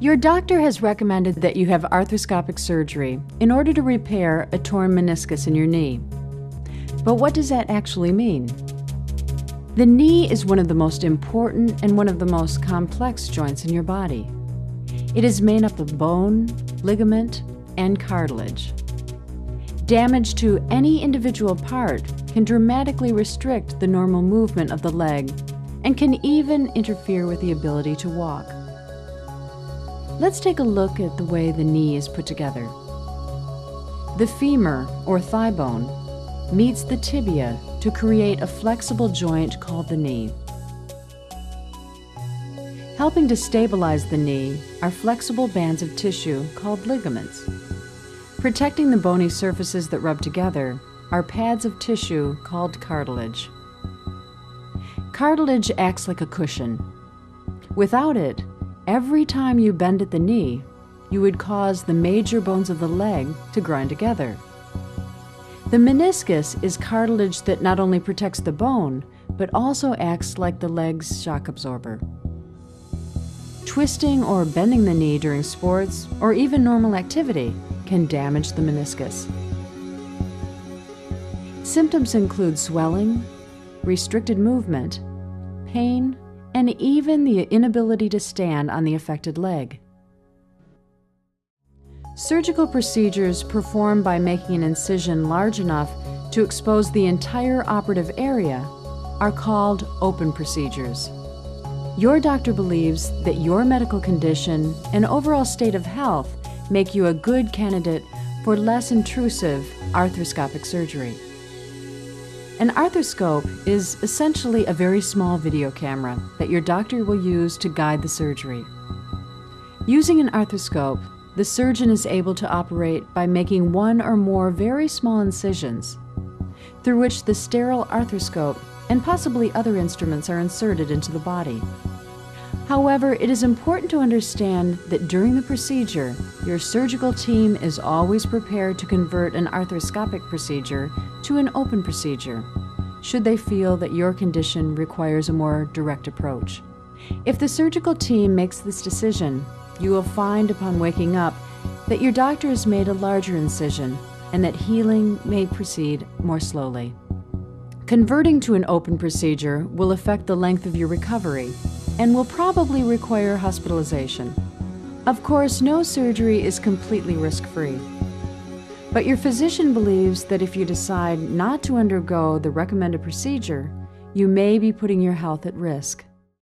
Your doctor has recommended that you have arthroscopic surgery in order to repair a torn meniscus in your knee. But what does that actually mean? The knee is one of the most important and one of the most complex joints in your body. It is made up of bone, ligament, and cartilage. Damage to any individual part can dramatically restrict the normal movement of the leg and can even interfere with the ability to walk. Let's take a look at the way the knee is put together. The femur, or thigh bone, meets the tibia to create a flexible joint called the knee. Helping to stabilize the knee are flexible bands of tissue called ligaments. Protecting the bony surfaces that rub together are pads of tissue called cartilage. Cartilage acts like a cushion. Without it, every time you bend at the knee, you would cause the major bones of the leg to grind together. The meniscus is cartilage that not only protects the bone, but also acts like the leg's shock absorber. Twisting or bending the knee during sports or even normal activity can damage the meniscus. Symptoms include swelling, restricted movement, pain, and even the inability to stand on the affected leg. Surgical procedures performed by making an incision large enough to expose the entire operative area are called open procedures. Your doctor believes that your medical condition and overall state of health make you a good candidate for less intrusive arthroscopic surgery. An arthroscope is essentially a very small video camera that your doctor will use to guide the surgery. Using an arthroscope, the surgeon is able to operate by making one or more very small incisions, through which the sterile arthroscope and possibly other instruments are inserted into the body. However, it is important to understand that during the procedure, your surgical team is always prepared to convert an arthroscopic procedure to an open procedure, should they feel that your condition requires a more direct approach. If the surgical team makes this decision, you will find upon waking up that your doctor has made a larger incision and that healing may proceed more slowly. Converting to an open procedure will affect the length of your recovery and will probably require hospitalization. Of course, no surgery is completely risk-free, but your physician believes that if you decide not to undergo the recommended procedure, you may be putting your health at risk.